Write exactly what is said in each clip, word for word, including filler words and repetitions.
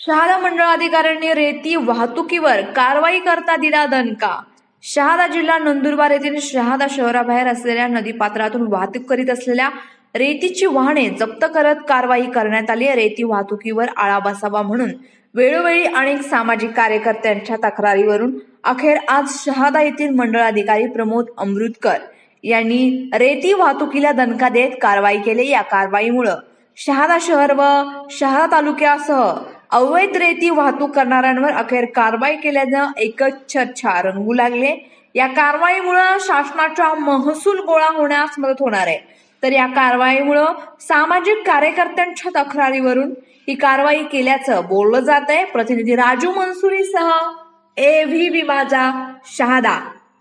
शहादा मंडळ अधिकाऱ्यांनी रेती वाहतुकीवर कारवाई करता दिला दणका। शहादा जिल्हा नंदुरबार येथील शहादा शहराबाहेर असलेल्या नदीपात्रातून वाहतूक करीत असलेल्या रेतीची वाहने जप्त करत कारवाई करण्यात आली। रेती वाहतुकीवर आळा बसावा म्हणून वेळोवेळी अनेक सामाजिक कार्यकर्त्यांच्या तक्रारीवरून अखेर आज शहादा येथील मंडळ अधिकारी प्रमोद अमृतकर यांनी रेती वाहतुकीला दणका देत कारवाई केली। या कारवाईमुळे शहादा शहर व शहादा तालुक्यासह अवैध रेती वाहतूक करणाऱ्यांवर अखेर कारवाई केल्यानं एकच चर्चा रंगू लागले। या कारवाईमुळे शासनाचा महसूल गोळा होण्यास मदत होणार आहे। तर या कारवाईमुळे सामाजिक कार्यकर्त्यांच्या तक्रारीवरून ही कारवाई केल्याचं बोललं जात आहे। प्रतिनिधी राजू मनसुरीसह एव्हीबी माझा शहादा।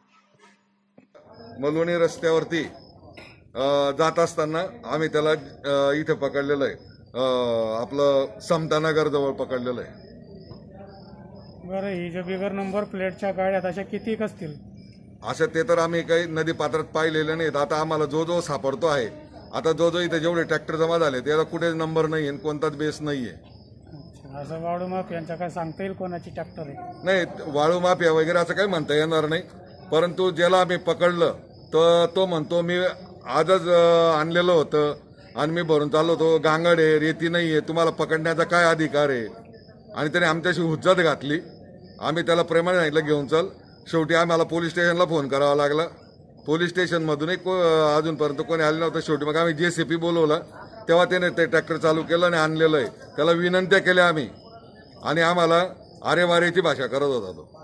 मलवणी रस्त्यावरती जात असताना आम्ही त्याला इथे पकडलेलं आहे, आपलं समतानगर जवळ पकडलेलं आहे। बरं, ही जो बिगर नंबर प्लेटच्या गाड्या अशा किती असतील? अशा ते तर आम्ही काही नदी पात्रात पाहिलेले नाहीत। आता आम्हाला जो जो सापडतो आहे, आता जो जो इथे जेवढे ट्रॅक्टर जमा झाले त्याला कुठेच नंबर नाहीये, कोणताच बेस नाहीये। असं वाळू माफियांचा काय सांगता येईल कोणाची ट्रॅक्टर आहे? नाही, वाळू माफिया वगैरे असं काही म्हणता येणार नाही, परंतु ज्याला आम्ही पकडलं तर तो म्हणतो मी आजच आणलेलं होतं आणि मी भरून चाललो होतो, गांगड आहे, रेती नाहीये, तुम्हाला पकडण्याचा काय अधिकार आहे? आणि त्याने आमच्याशी हुज्जत घातली। आम्ही त्याला प्रेमाने सांगितलं घेऊन चल। शेवटी आम्हाला पोलीस स्टेशनला फोन करावा लागला। पोलीस स्टेशनमधूनही अजूनपर्यंत कोणी आले नव्हतं। शेवटी मग आम्ही जेसीपी बोलवलं, तेव्हा त्याने ते ट्रॅक्टर चालू केलं आणि आणलेलं आहे। त्याला विनंत्या केल्या आम्ही आणि आम्हाला आरेवारेची भाषा करत होता तो।